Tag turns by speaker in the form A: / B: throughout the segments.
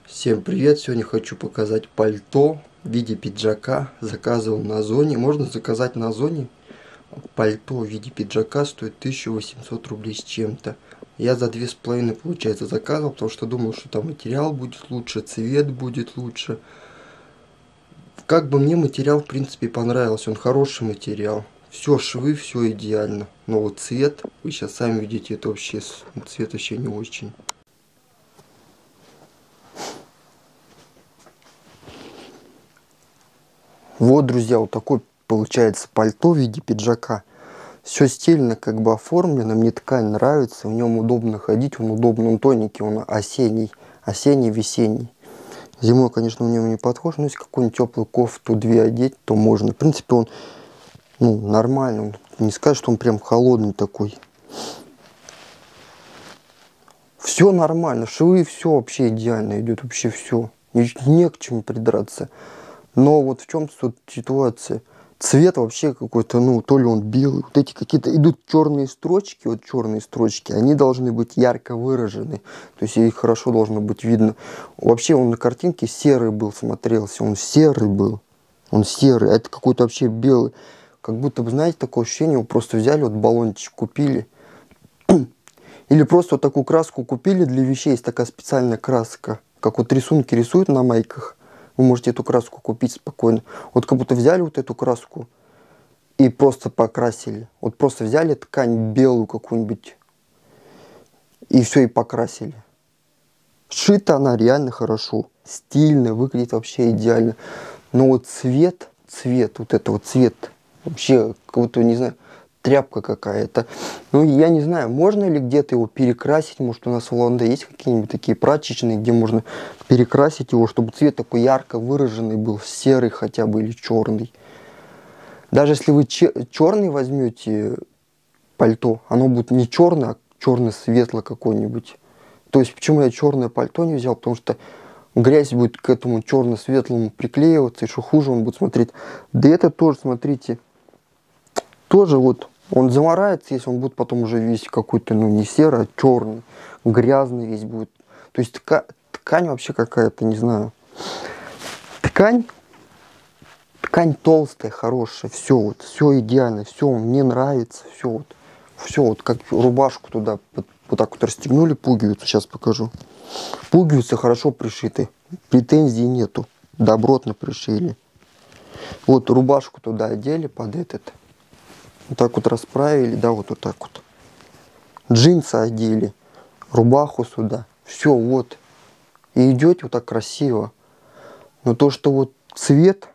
A: Всем привет! Сегодня хочу показать пальто в виде пиджака. Заказывал на Озоне. Можно заказать на Озоне. Пальто в виде пиджака стоит 1800 рублей с чем-то. Я за 2,5 получается заказывал, потому что думал, что там материал будет лучше, цвет будет лучше. Как бы мне материал в принципе понравился, он хороший материал. Все швы, все идеально. Но вот цвет, вы сейчас сами видите, это вообще цвет вообще не очень. Вот, друзья, вот такой получается пальто в виде пиджака. Все стильно как бы оформлено, мне ткань нравится, в нем удобно ходить, он удобный, он тоненький, он осенний, весенний. Зимой, конечно, в нем не подходит, но если какую-нибудь теплую кофту 2 одеть, то можно. В принципе, он нормальный, он, не сказать, что он прям холодный такой. Все нормально, швы, все вообще идеально идет, вообще все. Не к чему придраться. Но вот в чем тут ситуация? Цвет вообще какой-то, то ли он белый. Вот эти какие-то идут черные строчки, вот черные строчки, они должны быть ярко выражены. То есть их хорошо должно быть видно. Вообще он на картинке серый был, смотрелся, он серый был. Он серый, а это какой-то вообще белый. Как будто бы, знаете, такое ощущение, его просто взяли, вот баллончик купили. Или просто вот такую краску купили для вещей, есть такая специальная краска. Как вот рисунки рисуют на майках. Вы можете эту краску купить спокойно. Вот как будто взяли вот эту краску и просто покрасили. Вот просто взяли ткань белую какую-нибудь и все, и покрасили. Сшита она реально хорошо. Стильно, выглядит вообще идеально. Но вот цвет, вот это вот цвет, вообще, как будто, не знаю, тряпка какая-то. Я не знаю, можно ли где-то его перекрасить. Может, у нас в Улан-Удэ есть какие-нибудь такие прачечные, где можно перекрасить его, чтобы цвет такой ярко выраженный был, серый хотя бы или черный. Даже если вы черный возьмете пальто, оно будет не черное, а черно-светло какой-нибудь. То есть, почему я черное пальто не взял? Потому что грязь будет к этому черно-светлому приклеиваться, и что хуже, он будет смотреть. Да это тоже, смотрите, тоже вот он замарается, если он будет потом уже весь какой-то, не серый, а черный, грязный весь будет. То есть ткань вообще какая-то, не знаю. Ткань толстая, хорошая, все идеально, все мне нравится, все вот как рубашку туда вот так вот расстегнули пуговицу, сейчас покажу. Пуговицы хорошо пришиты, претензий нету, добротно пришили. Вот рубашку туда одели под этот. Вот так вот расправили, да, вот так вот. Джинсы одели, рубаху сюда. Все, вот. И идете вот так красиво. Но то, что вот цвет.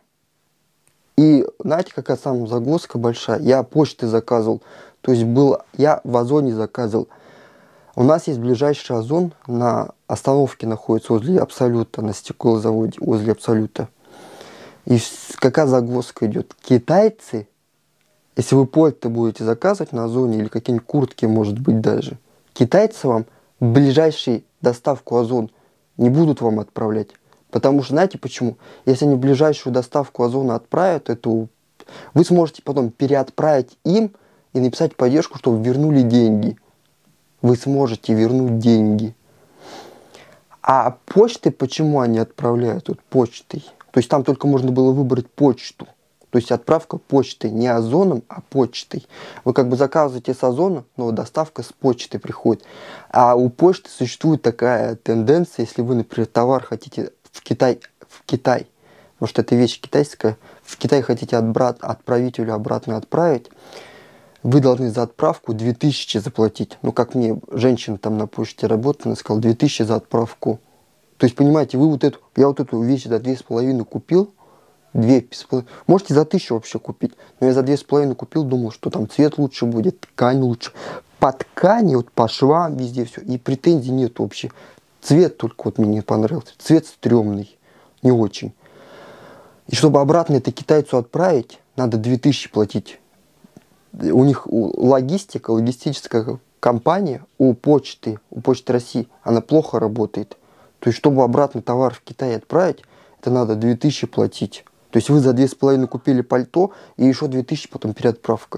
A: И знаете, какая самая загвоздка большая? Я почты заказывал. То есть я в Озоне заказывал. У нас есть ближайший Озон, на остановке находится возле Абсолюта, на стеклозаводе возле Абсолюта. И какая загвоздка идет? Китайцы. Если вы пальто будете заказывать на Озоне или какие-нибудь куртки, может быть, даже, китайцы вам ближайшую доставку Озон не будут вам отправлять. Потому что, знаете почему? Если они ближайшую доставку Озона отправят, вы сможете потом переотправить им и написать поддержку, чтобы вернули деньги. Вы сможете вернуть деньги. А почты, почему они отправляют почтой? То есть там только можно было выбрать почту. То есть отправка почтой, не Озоном, а почтой. Вы как бы заказываете с Озона, но доставка с почты приходит. А у почты существует такая тенденция, если вы, например, товар хотите в Китай, потому что это вещь китайская, в Китай хотите отправителю обратно отправить, вы должны за отправку 2000 заплатить. Как мне женщина там на почте работает, она сказала, 2000 за отправку. То есть, понимаете, я вот эту вещь за 2,5 купил, 2,5. Можете за 1000 вообще купить. Но я за 2,5 купил, думал, что там цвет лучше будет, ткань лучше. По ткани, вот по швам, везде все. И претензий нет вообще. Цвет только вот мне не понравился. Цвет стрёмный. Не очень. И чтобы обратно это китайцу отправить, надо 2000 платить. У них логистическая компания у Почты России, она плохо работает. То есть, чтобы обратно товар в Китай отправить, это надо 2000 платить. То есть вы за 2,5 купили пальто, и еще 2000 потом переотправка.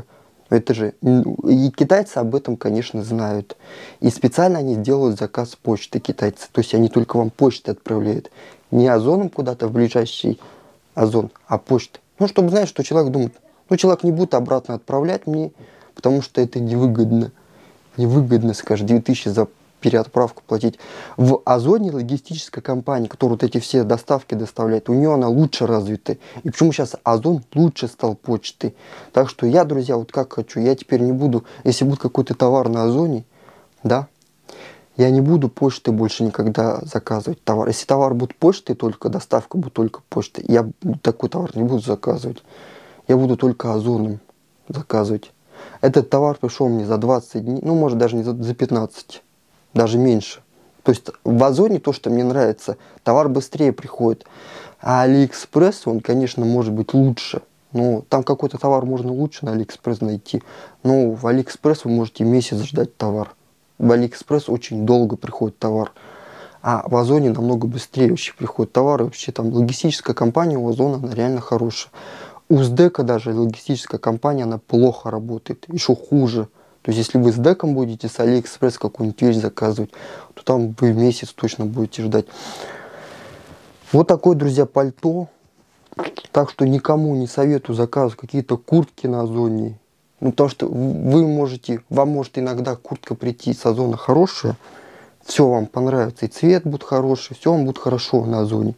A: Это же... И китайцы об этом, конечно, знают. И специально они делают заказ почты, китайцы. То есть они только вам почты отправляют. Не озоном куда-то в ближайший озон, а почтой. Ну, чтобы знать, что человек думает, ну, человек не будет обратно отправлять мне, потому что это невыгодно. Невыгодно, скажешь, 2000 за переотправку платить. В Озоне логистическая компания, которая вот эти все доставки доставляет, у нее она лучше развита. И почему сейчас Озон лучше стал почтой. Так что я, друзья, вот как хочу, я теперь не буду, если будет какой-то товар на Озоне, да, я не буду почтой больше никогда заказывать товар. Если товар будет почтой только, доставка будет только почтой, я такой товар не буду заказывать. Я буду только Озоном заказывать. Этот товар пришел мне за 20 дней, ну, может, даже не за 15, даже меньше. То есть в Озоне то, что мне нравится, товар быстрее приходит. А Алиэкспресс, он, конечно, может быть лучше. Ну, там какой-то товар можно лучше на Алиэкспресс найти. Но в Алиэкспресс вы можете месяц ждать товар. В Алиэкспресс очень долго приходит товар. А в Озоне намного быстрее вообще приходит товар. И вообще там логистическая компания у Озона, она реально хорошая. У СДЭКа даже логистическая компания, она плохо работает. Еще хуже. То есть, если вы с ДЭКом будете с Алиэкспресс какую-нибудь вещь заказывать, то там вы месяц точно будете ждать. Вот такое, друзья, пальто. Так что никому не советую заказывать какие-то куртки на Озоне. Ну, потому что вам может иногда куртка прийти с Озона хорошая, все вам понравится, и цвет будет хороший, все вам будет хорошо на Озоне.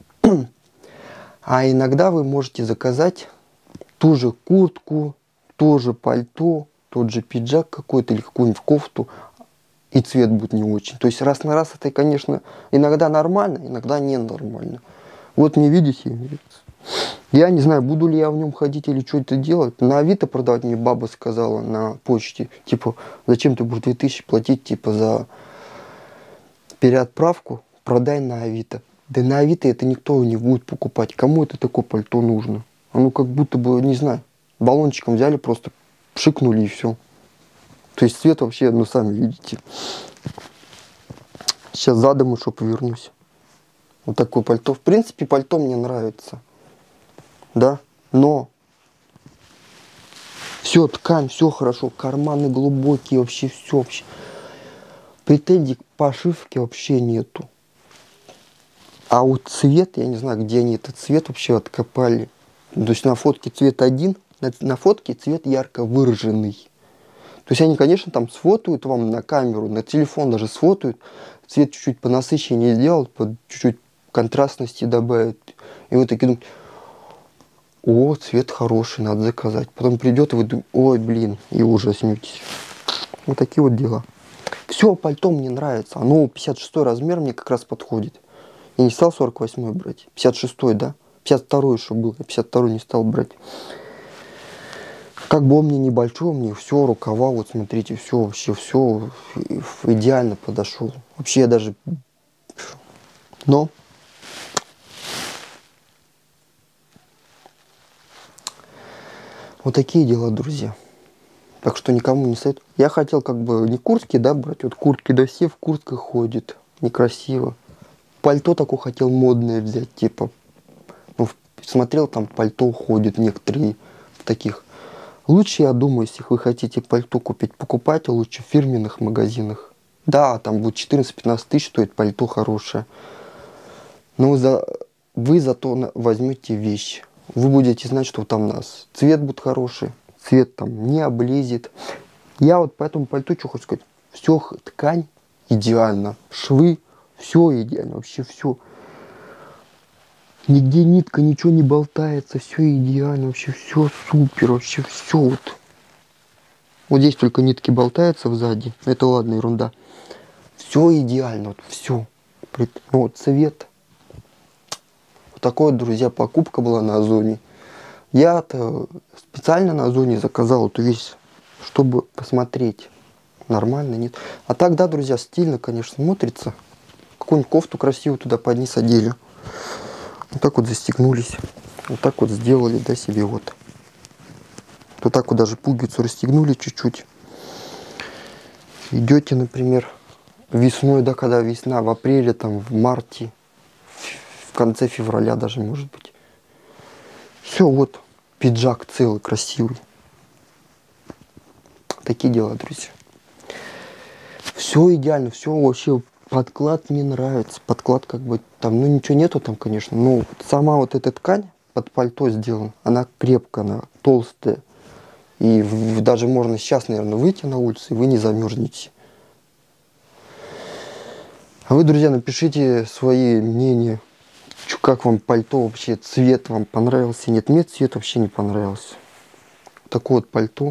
A: А иногда вы можете заказать ту же куртку, то же пальто, тот же пиджак какой-то или какую-нибудь кофту, и цвет будет не очень. То есть раз на раз это, конечно, иногда нормально, иногда ненормально. Вот мне видите, я не знаю, буду ли я в нем ходить или что это делать. На Авито продавать мне баба сказала на почте, типа, зачем ты будешь 2000 платить, типа, за переотправку, продай на Авито. Да на Авито это никто не будет покупать. Кому это такое пальто нужно? Оно как будто бы, не знаю, баллончиком взяли, просто пшикнули и все. То есть цвет вообще, ну, сами видите. Сейчас задом еще повернусь. Вот такое пальто. В принципе, пальто мне нравится. Да, но все, ткань, все хорошо. Карманы глубокие, вообще все. Вообще. Претензий к пошивке вообще нету. А вот цвет, я не знаю, где они этот цвет вообще откопали. То есть на фотке цвет один, на фотке цвет ярко выраженный. То есть они, конечно, там сфотают вам на камеру, на телефон даже сфотают, цвет чуть-чуть понасыщеннее сделают, чуть-чуть контрастности добавят. И вы такие думаете, о, цвет хороший, надо заказать. Потом придет, и вы думаете, ой, блин, и ужаснетесь. Вот такие вот дела. Все, пальто мне нравится. Оно 56 размер мне как раз подходит. Я не стал 48 брать. 56, да? 52 еще был. Я 52 не стал брать. Как бы он мне небольшой, мне все, рукава, вот смотрите, все вообще, все идеально подошел. Вообще я даже... Но... Вот такие дела, друзья. Так что никому не советую. Я хотел как бы не куртки, да, брать. Вот куртки, да, все в куртках ходят. Некрасиво. Пальто такое хотел модное взять, типа. Ну, смотрел, там пальто ходят некоторые в таких. Лучше, я думаю, если вы хотите пальто купить, покупайте лучше в фирменных магазинах. Да, там будет 14-15 тысяч стоит пальто хорошее. Но вы зато возьмете вещь. Вы будете знать, что там у нас цвет будет хороший, цвет там не облезет. Я вот по этому пальто, что хочу сказать, все, ткань идеально, швы, все идеально, вообще все. Нигде нитка, ничего не болтается, все идеально, вообще все супер, вообще все вот. Вот здесь только нитки болтаются сзади, это ладно, ерунда. Все идеально, вот все. Ну вот цвет. Вот такой вот, друзья, покупка была на Озоне. Я-то специально на Озоне заказал эту вещь, чтобы посмотреть, нормально, нет. А так, да, друзья, стильно, конечно, смотрится. Какую-нибудь кофту красивую туда под низ одели. Вот так вот застегнулись. Вот так вот сделали, да, себе вот. Вот так вот даже пуговицу расстегнули чуть-чуть. Идете, например, весной, да, когда весна, в апреле, там, в марте, в конце февраля даже, может быть. Все, вот, пиджак целый, красивый. Такие дела, друзья. Все идеально, все вообще. Подклад мне нравится. Подклад как бы там, ну ничего нету там, конечно. Но сама вот эта ткань под пальто сделана. Она крепкая, она толстая. И даже можно сейчас, наверное, выйти на улицу, и вы не замерзнете. А вы, друзья, напишите свои мнения. Как вам пальто вообще? Цвет вам понравился? Нет, мне цвет вообще не понравился. Такое вот пальто.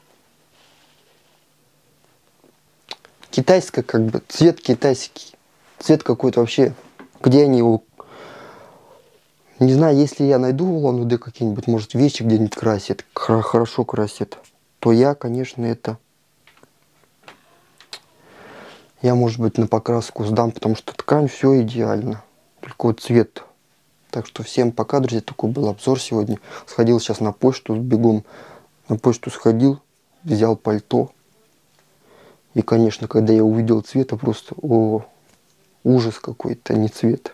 A: Китайское как бы. Цвет китайский. Цвет какой-то вообще. Где они его... Не знаю, если я найду в Улан-Удэ какие-нибудь, может, вещи где-нибудь красят, хорошо красят, то я, конечно, это... Я, может быть, на покраску сдам, потому что ткань, все идеально. Только вот цвет. Так что всем пока, друзья. Такой был обзор сегодня. Сходил сейчас на почту, бегом на почту сходил, взял пальто. И, конечно, когда я увидел цвет, просто, ужас какой-то, не цвет.